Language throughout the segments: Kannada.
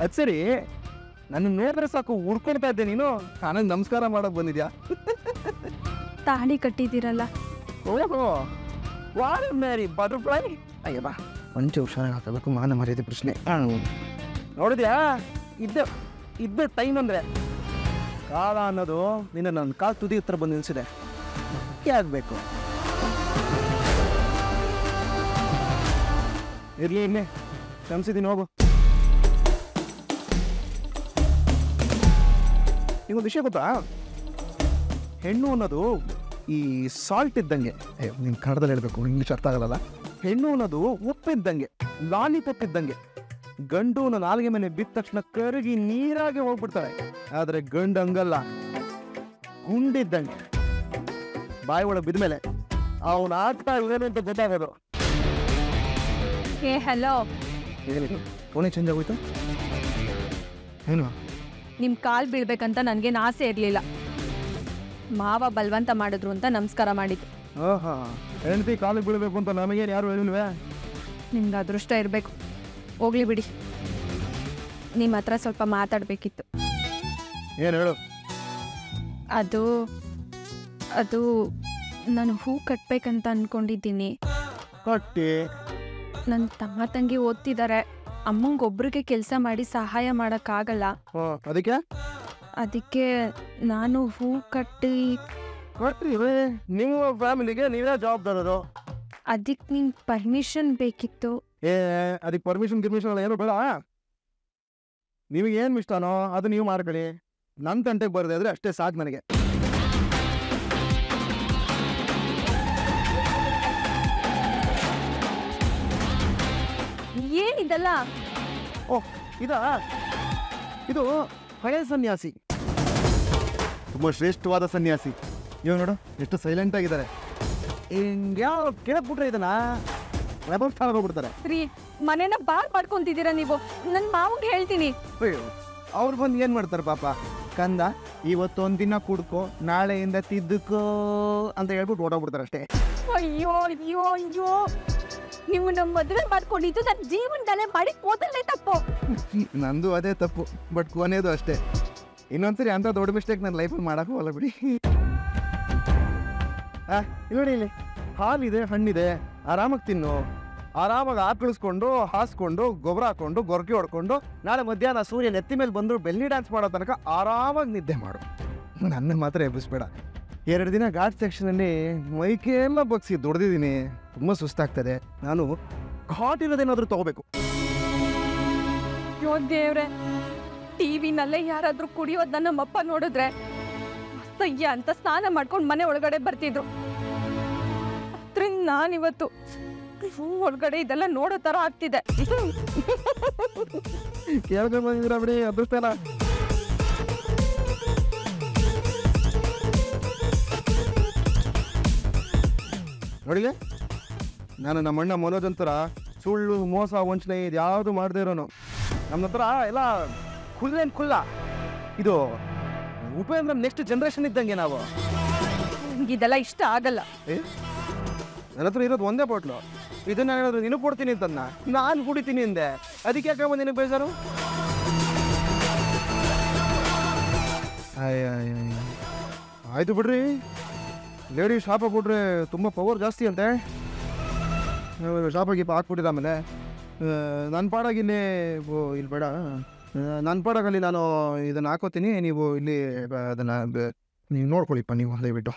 ಅದು ಸರಿ, ನನ್ನ ನೋಡಿದ್ರೆ ಸಾಕು ಹುಡ್ಕೊಳ್ತಾ ಇದ್ದೆ ನೀನು, ನನಗೆ ನಮಸ್ಕಾರ ಮಾಡೋಕೆ ಬಂದಿದ್ಯಾ? ತಾಳಿ ಕಟ್ಟಿದ್ದೀರಲ್ಲ. ಓಹೋ, ವಾಟ್ ಮ್ಯಾರಿ ಬಟರ್ಫ್ಲೈ. ಅಯ್ಯ ಬಾ, ಒಂಚು ಹುಷಾರಾಗಿ ಹಾಕಬೇಕು, ಮಾನ ಮರ್ಯಾದೆ ಪ್ರಶ್ನೆ. ನೋಡಿದ್ಯಾ, ಇದ್ದ ಟೈಮ್ ಅಂದರೆ ಕಾಲ ಅನ್ನೋದು ನಿನ್ನ ನನ್ನ ಕಾಲು ತುದಿ ಹತ್ರ ಬಂದು ನಿಲ್ಸಿದೆ. ಆಗಬೇಕು ಇರಲಿ, ಇಲ್ಲೇ ಕ್ಷಮಿಸಿದ್ದೀನಿ, ಹೋಗು. ನಿಗೊಂದು ವಿಷಯ ಗೊತ್ತಾ? ಹೆಣ್ಣು ಅನ್ನೋದು ಈ ಸಾಲ್ಟ್ ಇದ್ದಂಗೆ. ನೀನು ಕನ್ನಡದಲ್ಲಿ ಹೇಳಬೇಕು, ಇಂಗ್ಲೀಷ್ ಅರ್ಥ ಆಗಲ್ಲ. ಹೆಣ್ಣು ಅನ್ನೋದು ಉಪ್ಪಿದ್ದಂಗೆ, ಲಾಲಿಪಾಪ್ ಇದ್ದಂಗೆ. ಗಂಡು ನಾಲ್ಗೆ ಮೇಲೆ ಬಿದ್ದ ತಕ್ಷಣ ಕರಗಿ ನೀರಾಗೆ ಹೋಗ್ಬಿಡ್ತಾಳೆ. ಆದರೆ ಗಂಡು ಹಂಗಲ್ಲ, ಗುಂಡಿದ್ದಂಗೆ. ಬಾಯಿ ಒಳಗೆ ಬಿದ್ದ ಮೇಲೆ ಅವನು ಆಗ್ತಾ ಇದ್ದೇನೆ ಅಂತ ಗೊತ್ತಾಗೋದು. ಏ ಹಲೋ, ಏನಿಲ್ಲ, ಫೋನೇ ಚೇಂಜ್ ಆಗೋಯ್ತು. ಏನು? ನಿಮ್ಮ ಕಾಲು ಬೀಳ್ಬೇಕಂತ ನನಗೇನು ಆಸೆ ಇರಲಿಲ್ಲ. ಮಾವ ಬಲವಂತ ಮಾಡಿದ್ರು ಅಂತ ನಮಸ್ಕಾರ ಮಾಡಿದ್ದು. ಓಹಾ, ಹೆಂಡತಿ ಕಾಲಿಗೆ ಬೀಳಬೇಕು ಅಂತ ನಮಗೇನು ಯಾರು ಹೇಳಿಲ್ವೇ? ನಿಮ್ಗೆ ಅದೃಷ್ಟ ಇರಬೇಕು. ಹೋಗ್ಲಿ ಬಿಡಿ, ನಿಮ್ಮ ಹತ್ರ ಸ್ವಲ್ಪ ಮಾತಾಡಬೇಕಿತ್ತು. ಏನು ಹೇಳು? ಅದು ನಾನು ಹೂ ಕಟ್ಬೇಕಂತ ಅಂದ್ಕೊಂಡಿದ್ದೀನಿ. ಕಟ್ಟಿ ನನ್ನ ತಮ್ಮ ತಂಗಿ ಓದ್ತಿದ್ದಾರೆ. ಅಮ್ಮಂಗೊಬ್ರಿಗೆ ಕೆಲಸ ಮಾಡಿ ಸಹಾಯ ಮಾಡೋಕ್ಕಾಗಲ್ಲ. ಅದಕ್ಕೆ ನಾನು ಹೂ ಕಟ್ಟಿ ನಿಮ್ಮ ಫ್ಯಾಮಿಲಿಗೆ ನೀವೇ ಜವಾಬ್ದಾರರು. ಅದಕ್ಕೆ ನಿಂಗೆ ಪರ್ಮಿಷನ್ ಬೇಕಿತ್ತು. ಅದಕ್ಕೆ ಪರ್ಮಿಷನ್ ಏನು ಬೇಡ. ನಿಮಗೇನು ಇಷ್ಟನೋ ಅದು ನೀವು ಮಾಡ್ಕೊಳ್ಳಿ. ನನ್ನ ತಂಟೆಗೆ ಬರದೆ ಇದ್ರೆ ಅಷ್ಟೇ ಸಾಕು ನನಗೆ. ಏನಿದಲ್ಲ? ಓಹ್, ಇದು ಹಳೆ ಸನ್ಯಾಸಿ, ತುಂಬ ಶ್ರೇಷ್ಠವಾದ ಸನ್ಯಾಸಿ. ಇವಾಗ ನೋಡು ಎಷ್ಟು ಸೈಲೆಂಟ್ ಆಗಿದ್ದಾರೆ. ಯಾವ ಕೇಳಕ್ಬಿಟ್ರೆ ಇದನ್ನ ಹೋಗ್ಬಿಡ್ತಾರೆ. ರೀ, ಮನೇನ ಬಾರ್ ಮಾಡ್ಕೊಂತಿದ್ದೀರಾ ನೀವು. ನನ್ನ ಮಾವಂಗೆ ಹೇಳ್ತೀನಿ. ಅಯ್ಯೋ, ಅವ್ರು ಬಂದು ಏನು ಮಾಡ್ತಾರೆ ಪಾಪ? ಕಂದ, ಇವತ್ತೊಂದಿನ ಕುಡ್ಕೋ, ನಾಳೆಯಿಂದ ತಿದ್ದಕೋ ಅಂತ ಹೇಳ್ಬಿಟ್ಟು ಓಡೋಗ್ಬಿಡ್ತಾರೆ ಅಷ್ಟೇ. ಅಯ್ಯೋ ಅಯ್ಯೋ ಅಯ್ಯೋ, ನೀವು ನಮ್ಮ ಮದುವೆ ಮಾಡ್ಕೊಂಡಿದ್ದು ನನ್ನ ಜೀವನದಲ್ಲೇ ಮಾಡಿ ಮೊದಲನೇ ತಪ್ಪು. ನಂದು ಅದೇ ತಪ್ಪು, ಬಟ್ ಕೊನೆಯದು ಅಷ್ಟೇ. ಇನ್ನೊಂದ್ಸರಿ ಅಂತ ದೊಡ್ಡ ಮಿಸ್ಟೇಕ್ ನನ್ನ ಲೈಫಲ್ಲಿ ಮಾಡೋಕ್ಕೂ ಅಲ್ಲ ಬಿಡಿ. ನೋಡಿ, ಇಲ್ಲಿ ಹಾಲಿದೆ, ಹಣ್ಣಿದೆ, ಆರಾಮಾಗಿ ತಿನ್ನು. ಆರಾಮಾಗಿ ಆಕಳಿಸ್ಕೊಂಡು ಹಾಸ್ಕೊಂಡು ಗೊಬ್ಬರ ಹಾಕೊಂಡು ಗೊರಕೆ ಹೊಡ್ಕೊಂಡು ನಾಳೆ ಮಧ್ಯಾಹ್ನ ಸೂರ್ಯ ನೆತ್ತಿ ಮೇಲೆ ಬಂದು ಬೆಳ್ಳಿ ಡ್ಯಾನ್ಸ್ ಮಾಡೋ ತನಕ ಆರಾಮಾಗಿ ನಿದ್ದೆ ಮಾಡು. ನನ್ನ ಮಾತ್ರ ಎಬ್ಬಿಸ್ಬೇಡ. 2 ದಿನ ಘಾಟ್ ಸೆಕ್ಷನಲ್ಲಿ ಮೈಕೆಲ್ಲ ಬಗ್ಸಿ ದುಡ್ದಿದ್ದೀನಿ, ತುಂಬ ಸುಸ್ತಾಗ್ತದೆ. ನಾನು ಘಾಟ್ ಇರೋದೇನಾದರೂ ತಗೋಬೇಕು. ಅಯ್ಯೋ ದೇವ್ರೆ, ಟಿವಿನಲ್ಲೇ ಯಾರಾದ್ರೂ ಕುಡಿಯೋದನ್ನ ನಮ್ಮಪ್ಪ ನೋಡಿದ್ರೆ ಅಸಹ್ಯ ಅಂತ ಸ್ನಾನ ಮಾಡ್ಕೊಂಡು ಮನೆ ಒಳಗಡೆ ಬರ್ತಿದ್ರು. ಅದ್ರಿಂದ ನಾನಿವತ್ತು ಒಳಗಡೆ ಇದೆಲ್ಲ ನೋಡೋ ತರ ಆಗ್ತಿದೆ. ಕೇಳ್ಕೊಂಡು ಬಂದಿದ್ರ ಬಿಡಿ, ಅದೃಷ್ಟನ. ನೋಡಿಗೆ, ನಾನು ನಮ್ಮಣ್ಣ ಮನೋಜ್ ಅಂತರ ಸುಳ್ಳು ಮೋಸ ವಂಚನೆ ಇದು ಯಾವುದು ಮಾಡದೇ ಇರೋನು. ನಮ್ಮ ಹತ್ರ ಎಲ್ಲ ಖುಲ್ಲ. ಇದು ಉಪೇಂದ್ರ ನೆಕ್ಸ್ಟ್ ಜನರೇಷನ್ ಇದ್ದಂಗೆ ನಾವು. ಇದೆಲ್ಲ ಇಷ್ಟ ಆಗಲ್ಲ. ನನ್ನ ಹತ್ರ ಇರೋದು ಒಂದೇ ಬಾಟ್ಲು. ಇದನ್ನ ಏನಾದ್ರು ನೀನು ಕೊಡ್ತೀನಿ ಅಂತನ್ನ ನಾನು ಕುಡಿತೀನಿ ಅಂದೆ. ಅದಕ್ಕೆ ಯಾಕೆ ಬಂದು ನಿನಗೆ ಬೇಜಾರು? ಆಯ್ತು ಬಿಡ್ರಿ, ಲೇಡಿ ಶಾಪ ಕೊಟ್ರೆ ತುಂಬ ಪವರ್ ಜಾಸ್ತಿ ಅಂತೆ. ಶಾಪಾಗಿ ಹಾಕ್ಬಿಟ್ಟಿದ ಆಮೇಲೆ ನನ್ನ ಪಾಡಾಗಿಲ್ಲಿ ಇಲ್ಲಿ ಬೇಡ, ನನ್ನ ಪಾಡಾಗಲ್ಲಿ ನಾನು ಇದನ್ನು ಹಾಕೋತೀನಿ. ನೀವು ಇಲ್ಲಿ ಅದನ್ನು ನೀವು ನೋಡ್ಕೊಳ್ಳಿಪ್ಪ, ನೀವು ದಯವಿಟ್ಟು.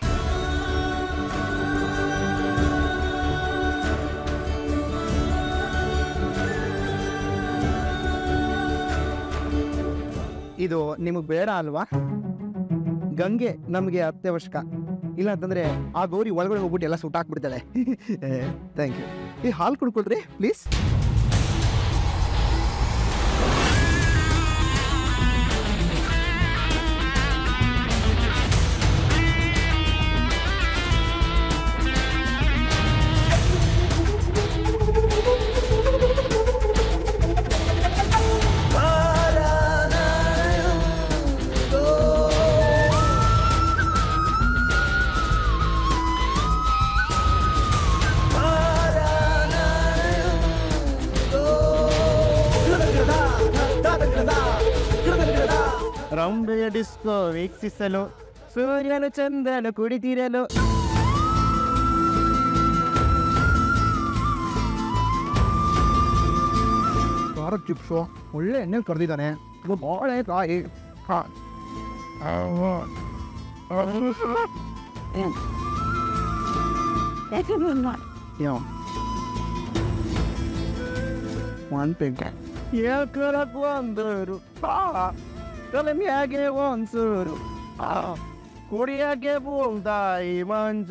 ಇದು ನಿಮಗೆ ಬೇಡ ಅಲ್ವಾ? ಗಂಗೆ ನಮಗೆ ಅತ್ಯವಶ್ಯಕ. ಇಲ್ಲ ಅಂತಂದರೆ ಆ ಗೌರಿ ಒಳಗಡೆ ಹೋಗ್ಬಿಟ್ಟು ಎಲ್ಲ ಸುಟ್ಟಾಕ್ಬಿಡ್ತಾಳೆ. Thank you. ಈ ಹಾಲು ಕುಡ್ಕೊಳ್ರಿ ಪ್ಲೀಸ್. ರಂಬೆಯ ಡಿಸ್ಕೋ ವೀಕ್ಷಿಸಲು ಸೂರ್ಯನು ಚಂದನು ಕುಡಿತಿರಲು. ಖಾರದ ಚಿಪ್ಸು ಒಳ್ಳೆ ಎಣ್ಣೆ ಕರೆದಿದ್ದಾನೆ. ಇದು ಬಾಳೆ ಕಾಯಿ. ಹಾಂ ಒನ್ ಪೆಗ್ ಏಕರಕ್ಕೆ ಒಂದೂರು ತಲೆ ಮ್ಯಾಗೆ ಒಂದ್ಸೂರು ಕುಡಿಯಾಗೆ ಬೂಲ್ದಾಯಿ ಮಂಜ.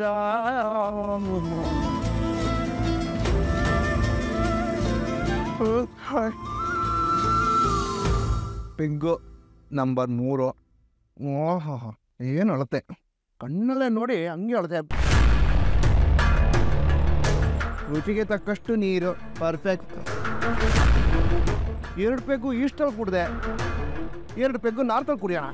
ಪೆಗ್ಗು ನಂಬರ್ 3. ಓಹೋ ಏನು ಅಳತೆ, ಕಣ್ಣಲ್ಲೇ ನೋಡಿ ಹಂಗೆ ಅಳತೆ. ರುಚಿಗೆ ತಕ್ಕಷ್ಟು ನೀರು, ಪರ್ಫೆಕ್ಟ್. 2 ಪೆಗ್ಗು ಈಸ್ಟಲ್ಲಿ ಕುಡಿದೆ, 2 ಪೆಗ್ಗು ನಾರ್ತಲ್ಲಿ ಕುಡಿಯೋಣ.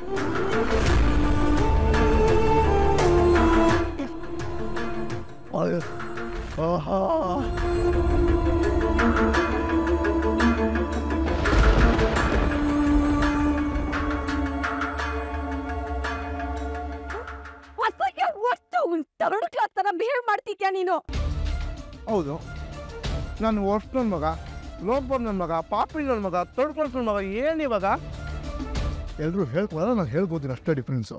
ತರಡು ಕ್ಲಾಸ್ ತರ ಬಿಹೇವ್ ಮಾಡ್ತಿದ್ಯಾ ನೀನು? ಹೌದು, ನಾನು ವರ್ಷ ನನ್ನ ಮಗ, ಲೋಕ್ಬರ್ ನನ್ನ ಮಗ, ಪಾಪಿ ನನ್ನ ಮಗ, ತೊಡ್ಕೊಳ್ಸ್ ನನ್ನ ಮಗ. ಏನು ಇವಾಗ ಎಲ್ಲರೂ ಹೇಳ್ಬೋದ, ನಾನು ಹೇಳ್ಬೋದಿನ ಅಷ್ಟೇ ಡಿಫ್ರೆನ್ಸು.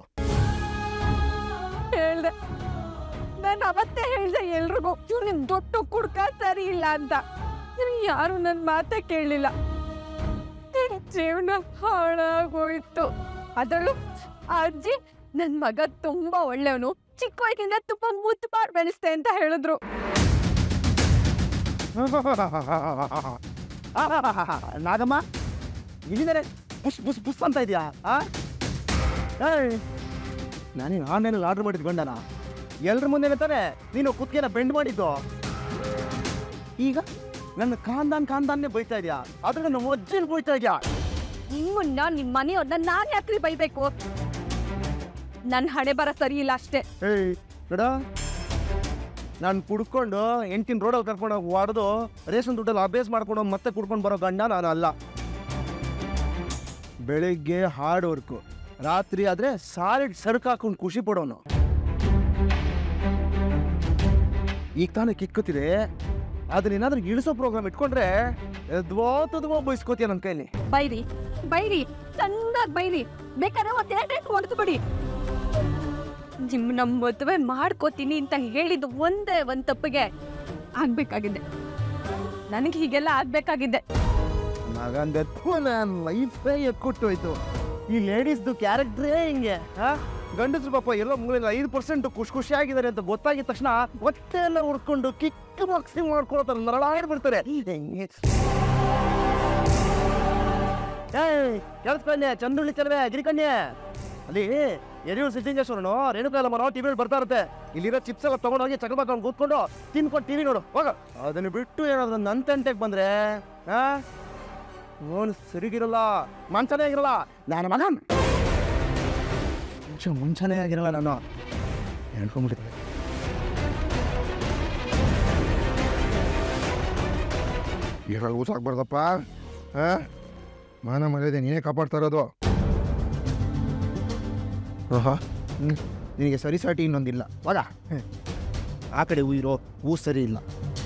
ಹೇಳ್ದೆ, ನಾನು ಅವತ್ತೇ ಹೇಳ್ದೆ ಎಲ್ರಿಗೂ ನಿಮ್ ದೊಡ್ಡ ಕುಡ್ಕ ಸರಿ ಇಲ್ಲ ಅಂತ. ಯಾರು ನನ್ನ ಮಾತೇ ಕೇಳಲಿಲ್ಲ. ಜೀವನ ಹಾಳಾಗೋಯ್ತು. ಅದರಲ್ಲೂ ಆ ಅಜ್ಜಿ ನನ್ನ ಮಗ ತುಂಬಾ ಒಳ್ಳೆಯವನು, ಚಿಕ್ಕ ವಯಸ್ಸಿಂದ ತುಂಬಾ ಮುದ್ದು ಮಾಡಿ ಬೆಳೆಸ್ತೆ ಅಂತ ಹೇಳಿದ್ರು. ನಾಗಮ್ಮ ಇಲ್ಲಿದ್ದಾರೆ, ಬುಸ್ ಬುಸ್ ಬುಸ್ ಅಂತ ಇದೆಯಾ? ನಾನೇನು ಆನ್ಲೈನಲ್ಲಿ ಆರ್ಡರ್ ಮಾಡಿದ್ದು ಗಂಡನ ಎಲ್ರ ಮುಂದೆ ತಾನೆ ನೀನು ಕುತ್ತಿಗೆನ ಬೆಂಡ್ ಮಾಡಿದ್ದು. ಈಗ ನನ್ನ ಖಾನ್ದಾನ್ನೇ ಬೈತಾ ಇದೆಯಾ? ಆದ್ರೆ ನನ್ನ ಅಜ್ಜಿನ ಬೈತಾ ಇದೆಯಾ? ನಿಮ್ಮನ್ನ ನಿಮ್ಮ ಮನೆಯವ್ರನ್ನ ನಾನು ಯಾಕ್ರಿ ಬೈಬೇಕು? ನನ್ನ ಹಣೆ ಬರ ಸರಿ ಇಲ್ಲ ಅಷ್ಟೇ. ನೋಡ, ನಾನು ಕುಡ್ಕೊಂಡು ಎಂಟಿನ ರೋಡಲ್ಲಿ ಕರ್ಕೊಂಡು ಹೋಗಿ ಹೊಡೆದು ರೇಷನ್ ದುಡ್ಡಲ್ಲಿ ಅಭ್ಯಾಸ ಮಾಡ್ಕೊಂಡು ಮತ್ತೆ ಕುಡ್ಕೊಂಡು ಬರೋ ಗಂಡ ನಾನು ಅಲ್ಲ. ಬೆಳಿಗ್ಗೆ ಹಾರ್ಡ್ ವರ್ಕು, ರಾತ್ರಿ ಆದರೆ ಸಾಲಿಡ್ ಸರಕು ಹಾಕೊಂಡು ಖುಷಿ ಪಡೋನು. ಈಗ ತಾನೇ ಕಿಕ್ಕುತ್ತಿದೆ, ಅದನ್ನೇನಾದ್ರೂ ಇಳಿಸೋ ಪ್ರೋಗ್ರಾಮ್ ಇಟ್ಕೊಂಡ್ರೆ ಎದ್ವೋ ಬಯಸ್ಕೋತೀಯ ನನ್ನ ಕೈಲಿ. ಬೈರಿ ಬೈರಿ, ಚೆನ್ನಾಗಿ ಬೈರಿ, ಬೇಕಾದ್ರೆ ಒಂದೆರಡು ಹೊಡೆದು ಬಿಡಿ. ನಮ್ಮ ಮದುವೆ ಮಾಡ್ಕೋತೀನಿ ಅಂತ ಹೇಳಿದ್ದು ಒಂದೇ ಒಂದು ತಪ್ಪಿಗೆ ಆಗ್ಬೇಕಾಗಿದ್ದೆ. ನನಗೆ ಹೀಗೆಲ್ಲ ಆಗ್ಬೇಕಾಗಿದ್ದೆ. ಮಗಂದೆ ನನ್ನ ಲೈಫೇ ಎಕ್ಕುಟ್ಟೋಯ್ತು. ಈ ಲೇಡೀಸ್ದು ಕ್ಯಾರೆಕ್ಟ್ರೇ ಹಿಂಗೆ. ಗಂಡಸ್ರು ಪಾಪ ಎಲ್ಲೋ 5% ಖುಷಿಯಾಗಿದ್ದಾರೆ ಅಂತ ಗೊತ್ತಾಗಿದ ತಕ್ಷಣ ಹೊಟ್ಟೆ ಎಲ್ಲ ಹುಡ್ಕೊಂಡು ಕಿಕ್ ಬಾಕ್ಸಿಂಗ್ ಮಾಡ್ಕೊಳ್ತಾರೆ, ನರಳಾಡ್ಬಿಡ್ತಾರೆ. ಕೇಳಿಸ್ಕೊಂಡೆ, ಚಂದ್ರುಳ್ಳಿ ಚಲವೆ ಗಿರಿಕನ್ಯೆ ಅಲ್ಲಿ ಯಡಿಯೂರು ಸಿದ್ಧಲಿಂಗೇಶ್ವರನು ರೇಣುಕಾಲಮ್ಮನೋ ಟಿವಿಯಲ್ಲಿ ಬರ್ತಾ ಇರುತ್ತೆ. ಇಲ್ಲಿರೋ ಚಿಪ್ಸ್ ಎಲ್ಲ ತೊಗೊಂಡೋಗಿ ಚಕಲ್ಬಾಕೊಂಡು ಕೂತ್ಕೊಂಡು ತಿನ್ಕೊಂಡು ಟಿವಿ ನೋಡು ಹೋಗ. ಅದನ್ನು ಬಿಟ್ಟು ಏನಾದ್ರು ನನ್ನ ತಂಟೆಗೆ ಬಂದ್ರೆ ನೋನು ಸರಿಗಿರಲ್ಲ, ಮಂಚನೇ ಆಗಿರಲ್ಲ. ನಾನು ಮಗ ಮುಂಚೆನೇ ಆಗಿರಲ್ಲ, ನಾನು ಹೇಳ್ಕೊಂಡ್ಬಿಟ್ಟಿದ್ದೆ. ಇವಾಗ ಊಸಾಕ್ಬಾರ್ದಪ್ಪ. ಮಾನ ಮರ್ಯಾದೆ ನೀನೇ ಕಾಪಾಡ್ತಾ ಇರೋದು. ನಿನಗೆ ಸರಿ ಸಾಟಿ ಇನ್ನೊಂದಿಲ್ಲ. ಹೋಗ, ಆ ಕಡೆ ಇರೋ ಹೂ ಸರಿ ಇಲ್ಲ.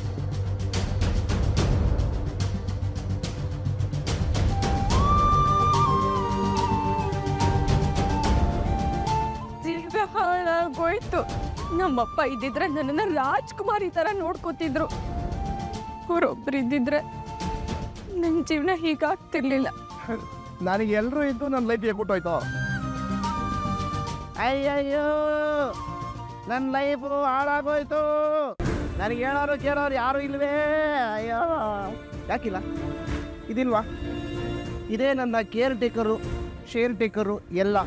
ಹಾಳಾಗೋಯ್ತು. ನಮ್ಮಪ್ಪ ಇದ್ದಿದ್ರೆ ನನ್ನನ್ನ ರಾಜ್ಕುಮಾರಿ ತರ ನೋಡ್ಕೋತಿದ್ರು. ಅವರೊಬ್ರು ಇದ್ದಿದ್ರೆ ನನ್ನ ಜೀವನ ಹೀಗಾಗ್ತಿರ್ಲಿಲ್ಲ. ನನಗೆ ಎಲ್ಲರೂ ಇದ್ದು ನನ್ನ ಲೈಫ್ ಹೇಳ್ಕೊಟ್ಟೋಯ್ತು. ಅಯ್ಯಯ್ಯೋ, ನನ್ನ ಲೈಫು ಹಾಳಾಗೋಯ್ತು. ನನಗೆ ಹೇಳೋರು ಕೇಳೋರು ಯಾರು ಇಲ್ವೇ? ಅಯ್ಯೋ, ಯಾಕಿಲ್ಲ? ಇದಿಲ್ವಾ? ಇದೇ ನನ್ನ ಕೇರ್ ಟೇಕರು, ಶೇರ್ ಟೇಕರು ಎಲ್ಲ.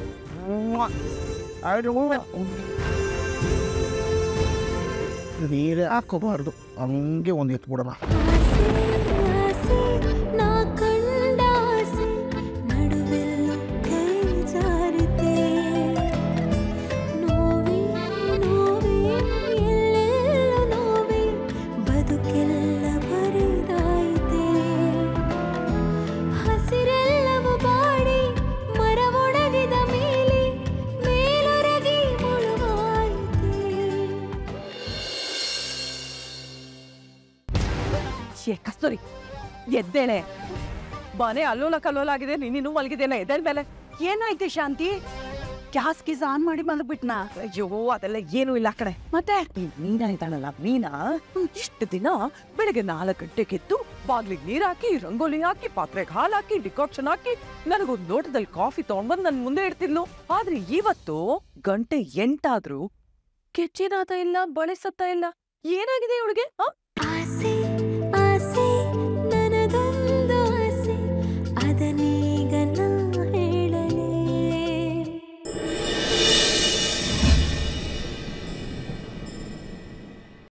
ನೀರೇ ಹಾಕೋಬಾರ್ದು, ಹಂಗೆ ಒಂದು ಎತ್ಬಿಡೋಣ. ಹಸಿರೆಲ್ಲವೂ ಬಾಡಿ ಮರವೊಡಗಿದ ಕಸ್ತೂರಿ ಎದ್ದೇಳೆ. ಮನೆ ಅಲ್ಲೋಲ ಕಲ್ಲೋಲ ಆಗಿದೆ, ನೀನಿನ್ನೂ ಮಲಗಿದ್ದೇನೆ. ಎದ್ದೇಳ ಮೇಲೆ. ಏನಾಯ್ತು ಶಾಂತಿ? ಗ್ಯಾಸ್ ಗೀಸ್ ಆನ್ ಮಾಡಿ ಮಲಗ್ಬಿಟ್ನಾ? ಅಯ್ಯೋ ಅದೆಲ್ಲ ಏನೂ ಇಲ್ಲ ಕಡೆ. ಮತ್ತೆ ಮೀನಾ ಇದ್ದಾಳಲ್ಲ, ಮೀನಾ ಇಷ್ಟು ದಿನ ಬೆಳಗ್ಗೆ 4 ಗಂಟೆಗೆ ಎದ್ದು ಬಾಗ್ಲಿಗೆ ನೀರ್ ಹಾಕಿ, ರಂಗೋಲಿ ಹಾಕಿ, ಪಾತ್ರೆಗೆ ಹಾಲು ಹಾಕಿ, ಡಿಕಾಕ್ಷನ್ ಹಾಕಿ, ನನಗೊಂದು ಲೋಟದಲ್ಲಿ ಕಾಫಿ ತಗೊಂಡ್ಬಂದು ನನ್ ಮುಂದೆ ಇಡ್ತಿದ್ಲು. ಆದ್ರೆ ಇವತ್ತು ಗಂಟೆ 8 ಆದ್ರೂ ಕೆಚ್ಚಿನಾತ ಇಲ್ಲ, ಬಳೆ ಸತ್ತ ಇಲ್ಲ. ಏನಾಗಿದೆ ಇವಳಿಗೆ?